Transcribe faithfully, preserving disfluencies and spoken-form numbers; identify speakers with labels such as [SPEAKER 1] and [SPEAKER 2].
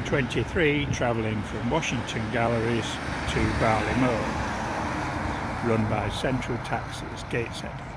[SPEAKER 1] twenty-three travelling from Washington Galleries to Barley Mow, run by Central Taxis, Gateshead.